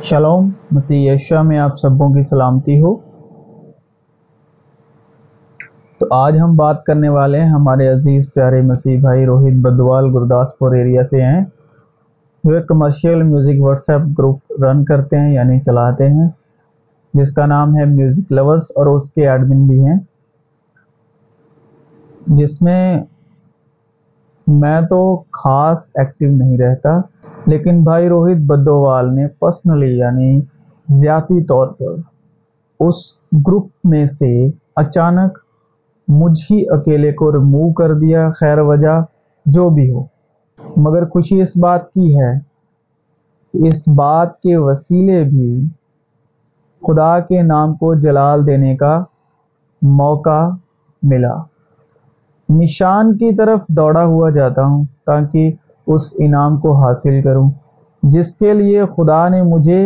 शलोम मसीह यशुआ में आप सबों की सलामती हो। तो आज हम बात करने वाले हैं हमारे अजीज प्यारे मसीह भाई रोहित बद्वाल गुरदासपुर एरिया से हैं, जो एक commercial music WhatsApp group run करते हैं यानी चलाते हैं, जिसका नाम है म्यूज़िक लवर्स, और उसके एडमिन भी हैं, जिसमें मैं तो खास एक्टिव नहीं रहता, लेकिन भाई रोहित बद्दोवाल ने पर्सनली यानी ज़ाती तौर पर उस ग्रुप में से अचानक मुझ ही अकेले को रिमूव कर दिया, खैर वजह जो भी हो। मगर खुशी इस बात की है, इस बात के वसीले भी खुदा के नाम को जलाल देने का मौका मिला। निशान की तरफ दौड़ा हुआ जाता हूँ ताकि उस इनाम को हासिल करूं, जिसके लिए खुदा ने मुझे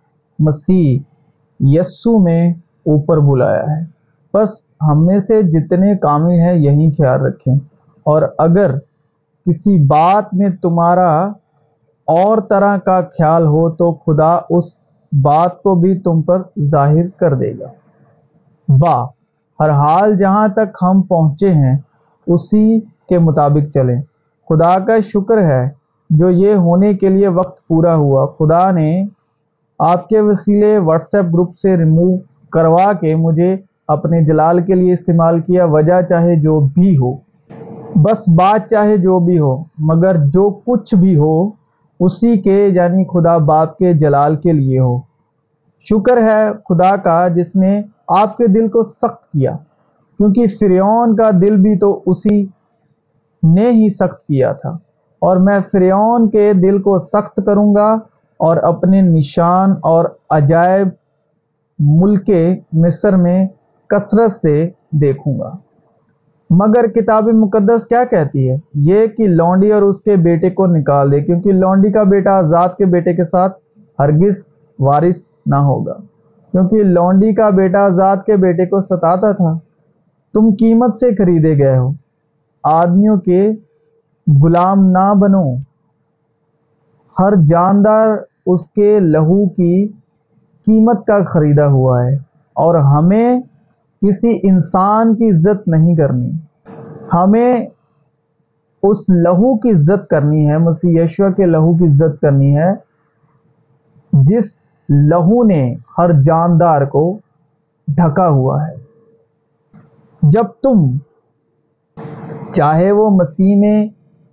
मसीह यस्सु में ऊपर बुलाया है। बस हम में से जितने कामिल हैं यही ख्याल रखें, और अगर किसी बात में तुम्हारा और तरह का ख्याल हो तो खुदा उस बात को भी तुम पर जाहिर कर देगा। वाह, हर हाल जहाँ तक हम पहुँचे हैं उसी के मुताबिक चलें। खुदा का शुक्र है जो ये होने के लिए वक्त पूरा हुआ। खुदा ने आपके वसीले व्हाट्सएप ग्रुप से रिमूव करवा के मुझे अपने जलाल के लिए इस्तेमाल किया। वजह चाहे जो भी हो, बस बात चाहे जो भी हो, मगर जो कुछ भी हो उसी के यानी खुदा बाप के जलाल के लिए हो। शुक्र है खुदा का जिसने आपके दिल को सख्त किया, क्योंकि फिरौन का दिल भी तो उसी ने ही सख्त किया था, और मैं फिरौन के दिल को सख्त करूंगा और अपने निशान और अजायब मुल्के मिस्र में कसरत से देखूंगा। मगर किताब मुकद्दस क्या कहती है? ये कि लौंडी और उसके बेटे को निकाल दे, क्योंकि लौंडी का बेटा आजाद के बेटे के साथ हरगिज वारिस ना होगा, क्योंकि लौंडी का बेटा आजाद के बेटे को सताता था। तुम कीमत से खरीदे गए हो, आदमियों के गुलाम ना बनो। हर जानदार उसके लहू की कीमत का खरीदा हुआ है, और हमें किसी इंसान की इज्जत नहीं करनी, हमें उस लहू की इज्जत करनी है, मसीह यशुआ के लहू की इज्जत करनी है, जिस लहू ने हर जानदार को ढका हुआ है। जब तुम चाहे वो मसीह में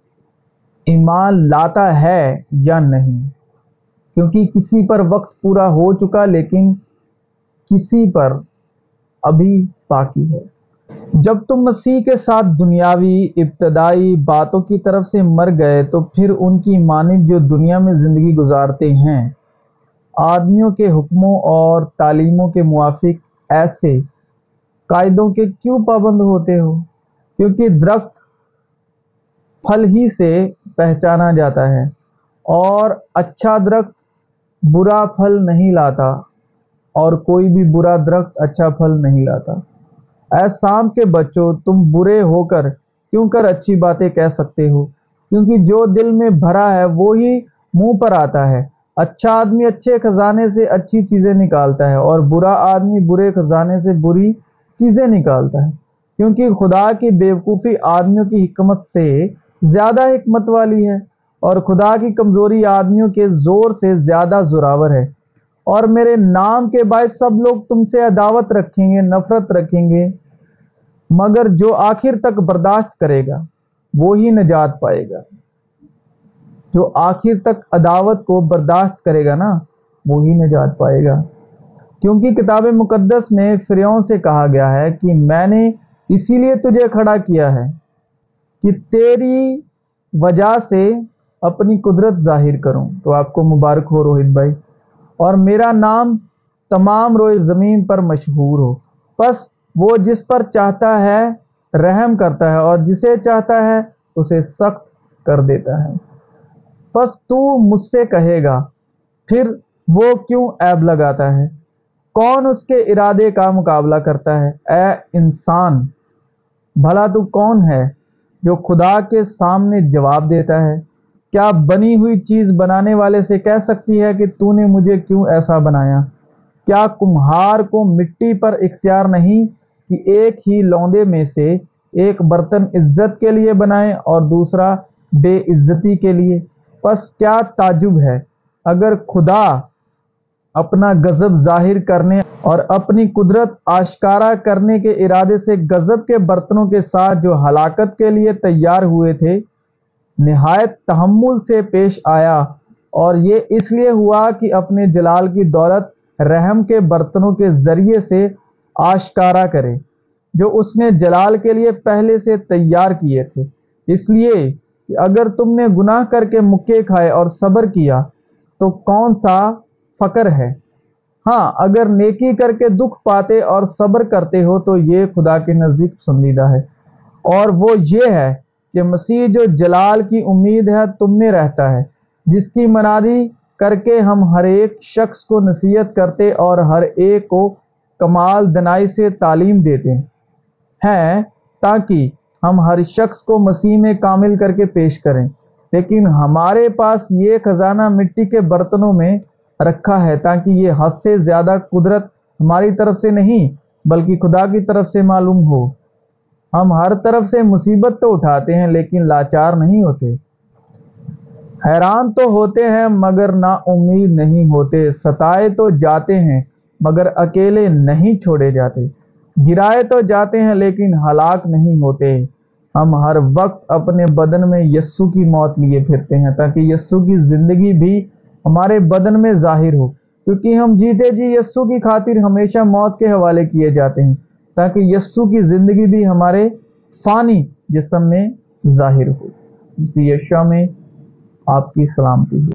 ईमान लाता है या नहीं, क्योंकि किसी पर वक्त पूरा हो चुका, लेकिन किसी पर अभी बाकी है। जब तुम मसीह के साथ दुनियावी इब्तदाई बातों की तरफ से मर गए, तो फिर उनकी मानिंद जो दुनिया में ज़िंदगी गुजारते हैं, आदमियों के हुक्मों और तालीमों के मुआफिक ऐसे कायदों के क्यों पाबंद होते हो? क्योंकि दरख्त फल ही से पहचाना जाता है, और अच्छा दरख्त बुरा फल नहीं लाता, और कोई भी बुरा दरख्त अच्छा फल नहीं लाता। ऐ शाम के बच्चों, तुम बुरे होकर क्यों कर अच्छी बातें कह सकते हो? क्योंकि जो दिल में भरा है वो ही मुंह पर आता है। अच्छा आदमी अच्छे खजाने से अच्छी चीज़ें निकालता है, और बुरा आदमी बुरे खजाने से बुरी चीज़ें निकालता है, क्योंकि खुदा की बेवकूफ़ी आदमियों की हिकमत से ज़्यादा हिकमत वाली है, और खुदा की कमज़ोरी आदमियों के ज़ोर से ज़्यादा ज़ोरावर है। और मेरे नाम के बायस सब लोग तुमसे अदावत रखेंगे, नफ़रत रखेंगे, मगर जो आखिर तक बर्दाश्त करेगा वो ही निजात पाएगा। जो आखिर तक अदावत को बर्दाश्त करेगा ना, वो ही निजात पाएगा। क्योंकि किताब मुकद्दस में फिरौन से कहा गया है कि मैंने इसीलिए तुझे खड़ा किया है कि तेरी वजह से अपनी कुदरत जाहिर करूं। तो आपको मुबारक हो रोहित भाई, और मेरा नाम तमाम रोए ज़मीन पर मशहूर हो। बस वो जिस पर चाहता है रहम करता है, और जिसे चाहता है उसे सख्त कर देता है। बस तू मुझसे कहेगा, फिर वो क्यों ऐब लगाता है? कौन उसके इरादे का मुकाबला करता है? ऐ इंसान, भला तू कौन है जो खुदा के सामने जवाब देता है? क्या बनी हुई चीज बनाने वाले से कह सकती है कि तूने मुझे क्यों ऐसा बनाया? क्या कुम्हार को मिट्टी पर इख्तियार नहीं कि एक ही लौंदे में से एक बर्तन इज्जत के लिए बनाए और दूसरा बेइज्जती के लिए? बस क्या ताजुब है अगर खुदा अपना गजब जाहिर करने और अपनी कुदरत आश्कारा करने के इरादे से गजब के बर्तनों के साथ जो हलाकत के लिए तैयार हुए थे निहायत तहम्मुल से पेश आया, और ये इसलिए हुआ कि अपने जलाल की दौलत रहम के बर्तनों के जरिए से आश्कारा करे जो उसने जलाल के लिए पहले से तैयार किए थे। इसलिए कि अगर तुमने गुनाह करके मुक्के खाए और सब्र किया तो कौन सा फकर है? हाँ, अगर नेकी करके दुख पाते और सब्र करते हो तो ये खुदा के नज़दीक पसंदीदा है, और वो ये है कि मसीह जो जलाल की उम्मीद है तुम में रहता है, जिसकी मनादी करके हम हर एक शख्स को नसीहत करते और हर एक को कमाल दनाई से तालीम देते हैं ताकि हम हर शख्स को मसीह में कामिल करके पेश करें। लेकिन हमारे पास ये खजाना मिट्टी के बर्तनों में रखा है ताकि ये हद से ज़्यादा कुदरत हमारी तरफ से नहीं बल्कि खुदा की तरफ से मालूम हो। हम हर तरफ से मुसीबत तो उठाते हैं लेकिन लाचार नहीं होते, हैरान तो होते हैं मगर ना उम्मीद नहीं होते, सताए तो जाते हैं मगर अकेले नहीं छोड़े जाते, गिराए तो जाते हैं लेकिन हलाक नहीं होते। हम हर वक्त अपने बदन में यस्सु की मौत लिए फिरते हैं ताकि यस्सु की जिंदगी भी हमारे बदन में जाहिर हो, क्योंकि हम जीते जी यस्सु की खातिर हमेशा मौत के हवाले किए जाते हैं ताकि यस्सु की जिंदगी भी हमारे फानी जिस्म में जाहिर हो। इसी यशा में आपकी सलामती हो।